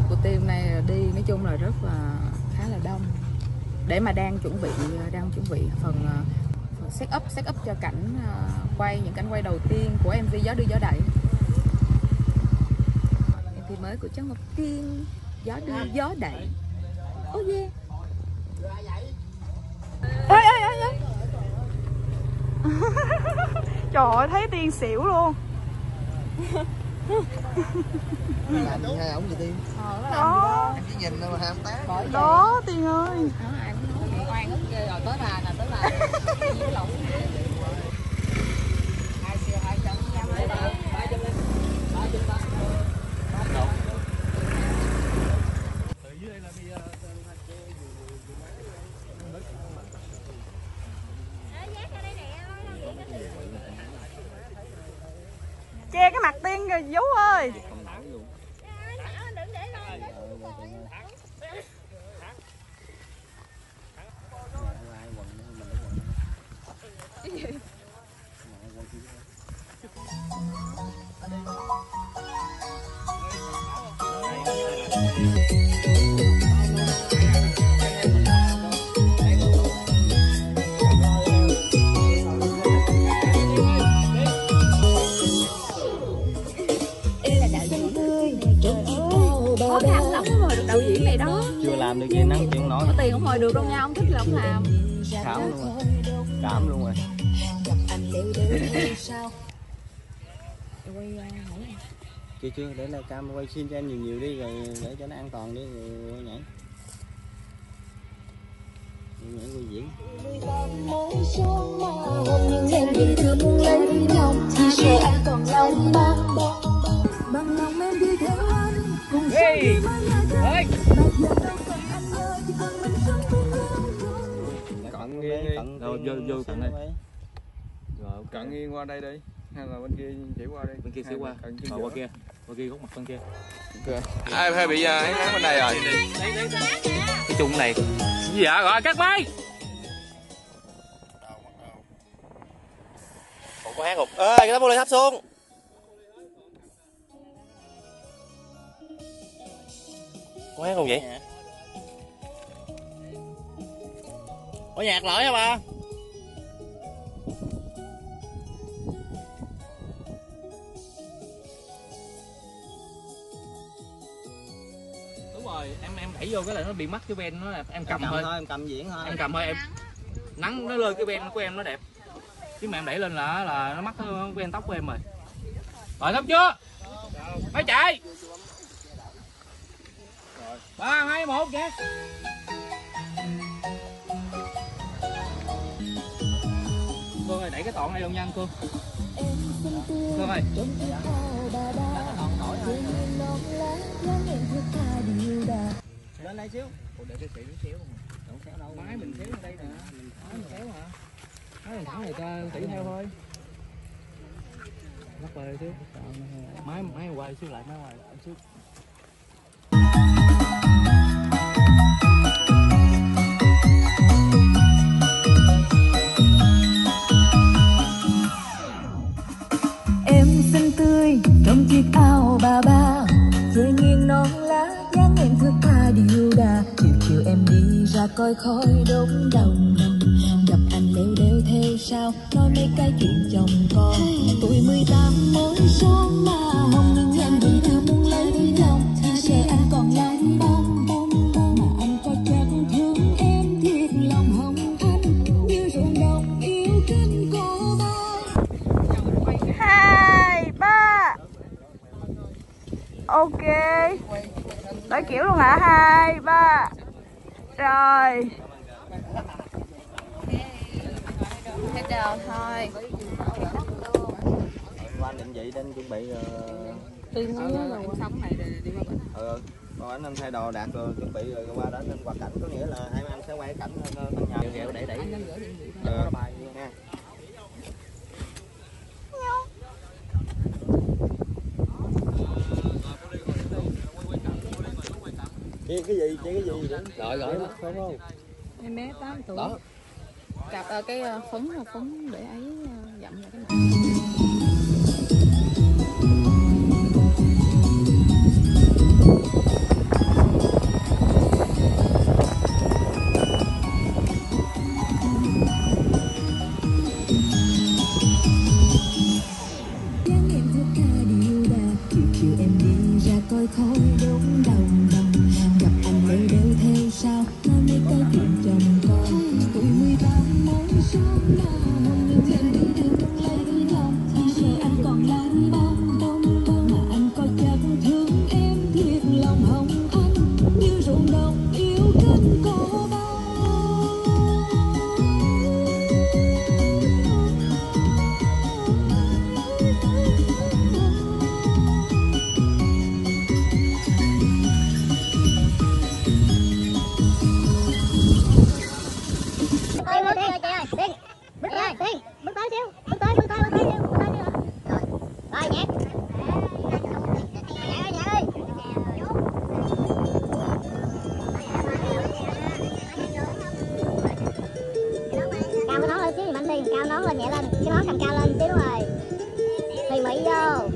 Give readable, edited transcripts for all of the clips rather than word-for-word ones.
của team này đi nói chung là rất là khá là đông, để mà đang chuẩn bị phần set up cho cảnh quay những cảnh quay đầu tiên của MV Gió Đưa Gió Đẩy. MV mới của Trấn Ngọc Tiên, Gió Đưa Gió Đẩy. Oh yeah. Ê. Trời ơi, thấy Tiên xỉu luôn. Làm gì hai ổng vậy Tiên? Đó. Em chỉ nhìn thôi mà ham tán. Đó Tiên ơi. Ai cũng nói oan ức ghê rồi, tới bà nè, tới bà. Với lộn. Hai siêu 200 lấy bà. 300 lên. 300 ba. Từ dưới đây là bây giờ che cái mặt Tiên rồi Vú ơi. khó khăn lắm mới được đạo diễn này đó. Chưa làm được gì nắng chịu không nổi. Có tiền không hồi được đâu nha, không thích là không làm. Khám luôn rồi. Cảm luôn rồi. Chưa để lại cam quay xin cho em nhiều đi rồi để cho nó an toàn đi rồi nhảy. Nhảy quay diễn. Em đi đưa muôn lấy lòng thì sợ anh còn lòng bằng lòng em đi theo anh cùng Hey! Hey! Cận nghiêng rồi vô cận đây. Rồi Cận nghiêng qua đây đi. Hay là bên kia chỉ qua đây. Bên kia xíu qua. Qua kia góc mặt bên kia. Ai hơi bị án bên đây rồi. Cái chung này. Dạ rồi cắt máy. Còn có hát không? Ê, cái tấm玻璃thấp xuống. Có hát không vậy? Có nhạc lại hả ba? Đúng rồi, em đẩy vô cái là nó bị mắc cái ven nó là em cầm thôi. Em cầm diễn thôi. Em cầm thôi em. Nắng nó lên cái ven của em nó đẹp. Chứ mà em đẩy lên là nó mắc cái ven tóc của em rồi. Rồi xong chưa? Phải chạy. 3, 2, 1 vậy. Cương ơi, đẩy cái tọn này luôn nha anh Cương. Cương ơi. Lên đây xíu. Ủa để cái xíu không? Don't xéo đâu. Máy mình xéo ở đây nè. Máy mình xéo hả? Máy mình thẳng này ta tỉ theo thôi. Lắc bề xíu. Máy quay xíu lại, máy quay lại xíu. Em xinh tươi trong chiếc áo bà ba, rơi nghiêng non lá dáng em thước tha điệu đà. Chiều em đi ra coi khói đốt đồng gặp anh leo đeo theo sau nói mấy cái chuyện chồng con. Tuổi 18 mới son mà hồng nhưng em đi theo muốn lấy lòng thì sẽ anh còn lòng bông mà anh có chắc thương em thiệt lòng hồng anh như ruộng đồng yêu trên cô ba. 2, 3. Ok. Đổi kiểu luôn hả? 2, 3. Rồi. Hết giờ thôi. Qua định vị đến chuẩn bị Tiên muốn em sống này rồi đi qua bên. Còn anh thay đồ đạt rồi chuẩn bị rồi qua đó nên qua cảnh có nghĩa là hai anh sẽ quay cảnh căn nhà ghẹo để bài nha. Cái gì Rồi phải không? Em bé 8 tuổi. Đó. Cặp cái phấn để ấy dặm lại cái mặt. nhẹ lên, cái món cầm cao lên tí, đúng rồi. Mì Mỹ vô.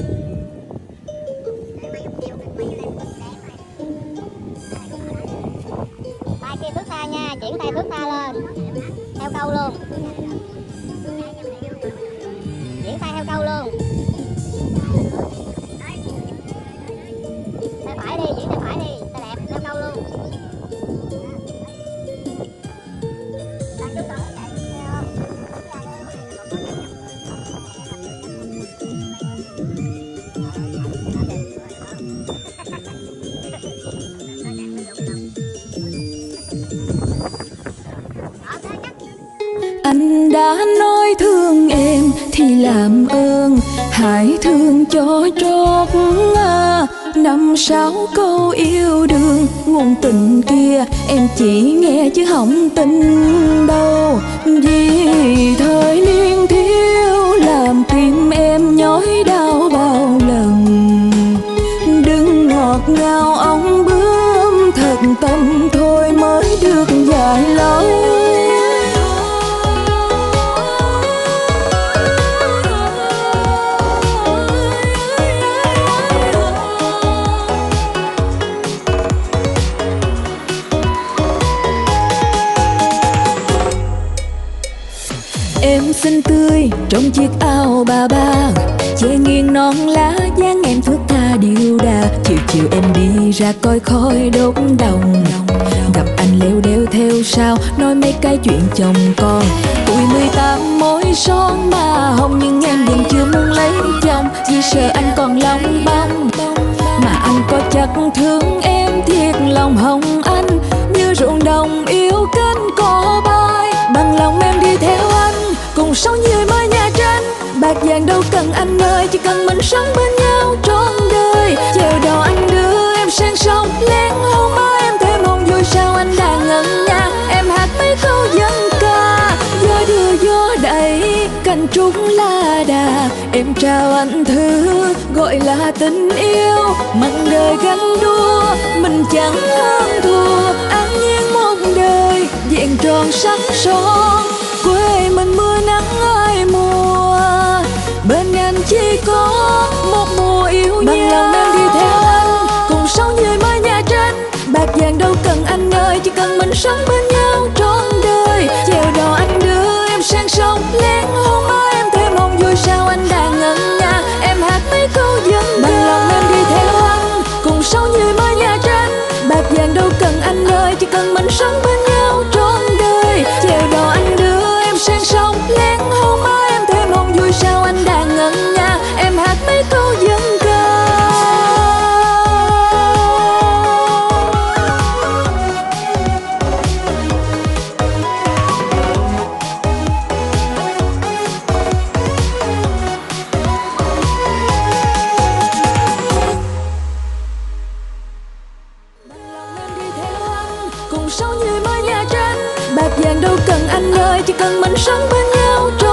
Tay kia thước tha nha, chuyển tay thước tha lên. Theo câu luôn. Chuyển tay theo câu luôn. Tay phải đi, chuyển tay phải đi, tay đẹp, theo câu luôn. Anh đã nói thương em thì làm ơn hãy thương cho trót. Năm sáu câu yêu đương ngôn tình kia em chỉ nghe chứ không tin đâu. Vì thời niên thiếu làm tim em nhói đau bao lần. Đừng ngọt ngào ong bướm, thật tâm thôi mới được dài lâu. Em xinh tươi trong chiếc áo ba ba, che nghiêng non lá dáng em thước tha điệu đà. Chiều chiều em đi ra coi khói đốt đồng, gặp anh leo đeo theo sau nói mấy cái chuyện chồng con. Tuổi 18 môi son mà hồng nhưng em vẫn chưa muốn lấy chồng, vì sợ anh còn lòng bông. Mà anh có chắc thương em thiệt lòng hồng anh, như ruộng đồng yêu kênh cỏ bay. Bằng lòng em đi theo anh cùng sống như mơ nhà tranh, bạc vàng đâu cần anh ơi, chỉ cần mình sống bên nhau trọn đời. Chèo đò anh đưa em sang sông, lén hôn má em thêm hôn vui sao anh đang ngẩn ngơ. Em hát mấy câu dân ca, gió đưa gió đẩy cành trúc lá đà. Em trao anh thứ gọi là tình yêu, mặn đời ganh đua mình chẳng hơn thua. An nhiên một đời vẹn tròn sắc son, quê mình mưa nắng ai mùa, bên anh chỉ có một mùa yêu nhau. Bằng lòng em đi theo anh cùng sống như mơ nhà tranh, bạc vàng đâu cần anh ơi, chỉ cần mình sống bên nhau trọn đời. Chèo đò anh đưa em sang sông, lén hôn má em thêm hôn vui sao anh đang ngẩn ngơ. Em hát mấy câu dân ca. Bằng lòng em đi theo anh cùng sống như mơ nhà tranh, bạc vàng đâu cần anh ơi, chỉ cần mình sống bên nhau trọn đời. Chèo đò anh đưa em sang sông, lén hôn má em thêm hôn vui sao anh đang ngẩn ngơ. Em hát mấy câu dân ca. Cùng sống như mơ nhà tranh, bạc vàng đâu cần anh ơi, chỉ cần mình sống bên nhau trọn